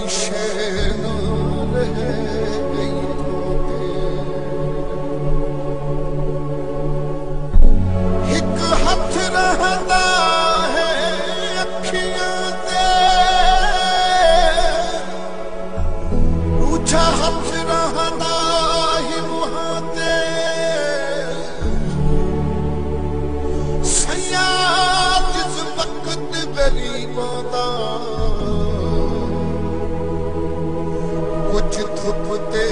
कुछ थुपते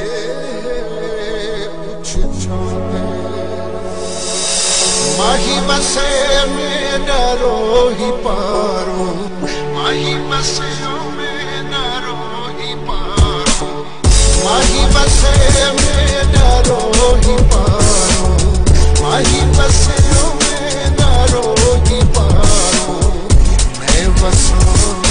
कुछ छोड़ते माही बसे में डरो ही पारो माही बसे में डरो ही पारो माही बसे में डरो ही पारो माही बसे में डरो ही पारो मैं बसा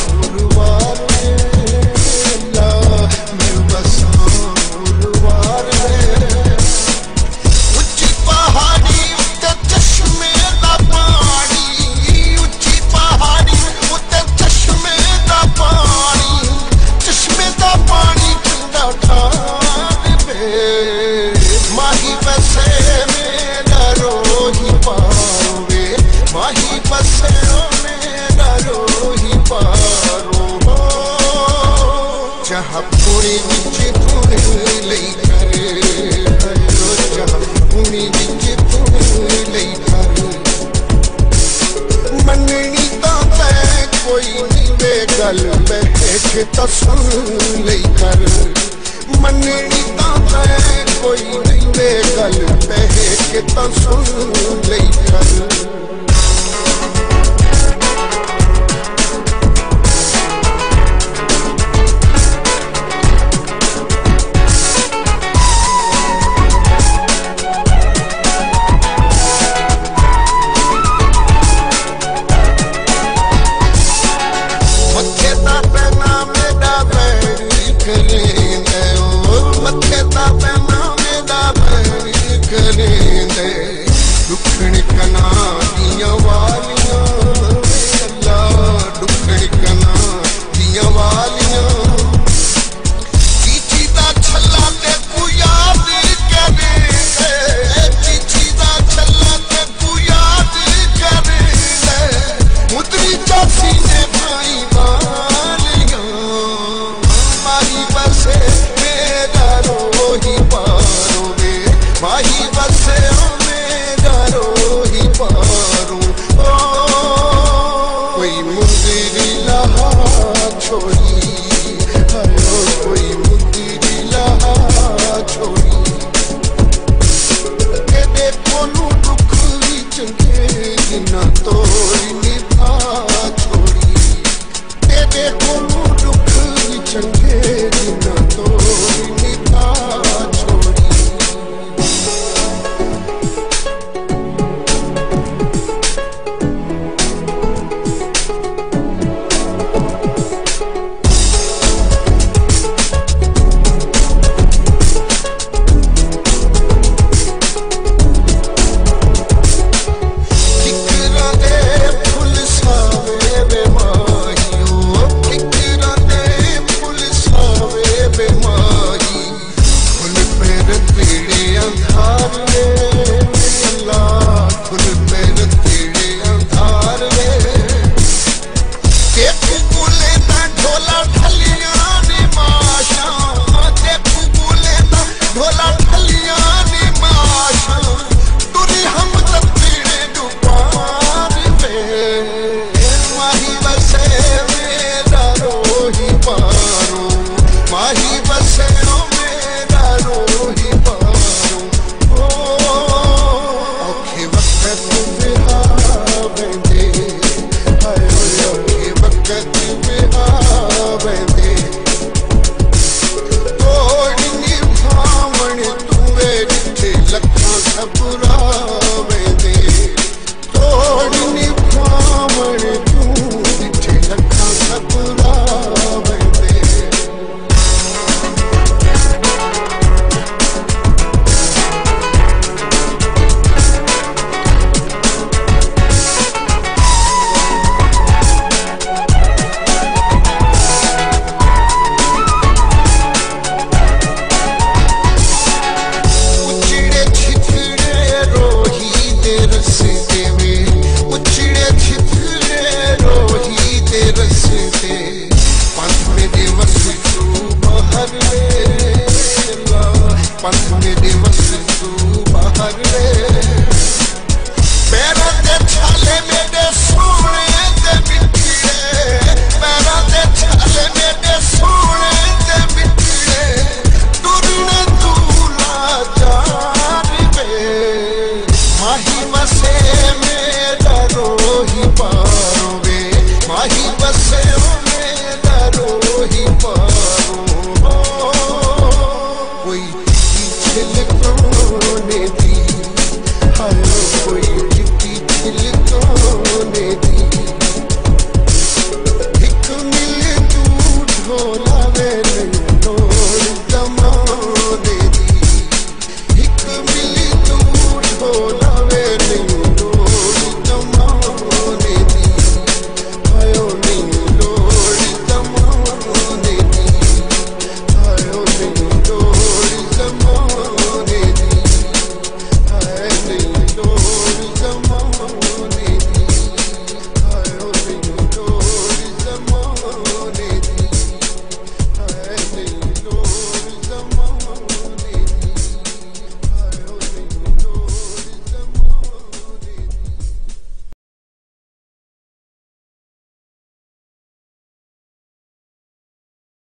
जहाँ पुणी नीचे पुणी लई करे जहाँ पुणी नीचे पुणी लई करे मननी ताते कोई नहीं वे गल बैठे तो सुन लई कर मननी ताते कोई नहीं वे गल बैठे तो सुन लई कर दुखड़ी कना दिया वालियां अल्लाह दुखड़ी कना दिया वालियां चीची दा छल्ला ते तू याद करे चीची दा छल्ला ते तू याद करे मुद्री चासी ने भाई वालियां माही बसे मेरा रोही पारो वे माही बसे कोई मुंदिरी लहा छोड़ी कोई मुंदिरी लहा छोड़ी केदे कोनू दुख भी चंगे जिन्ना तोरी निभा छोड़ी केदे कोनू दुख भी चंगे जिन्ना तोरी निभा छोड़ी be more पंथ मेरे वस्तु बाहर रे पैरों दे छाले मेरे सोने दे मिट्टीए पैरों दे छाले मेरे सोने दे मिट्टीए तुरने दूला चार वे माही बसे मेरा रोही पारो वे माही बसे मेरा रोही पारो कोई छिलकोने दी हर कोई चिट्ठी छिलकोने दी एक मिल तू ढोला वेल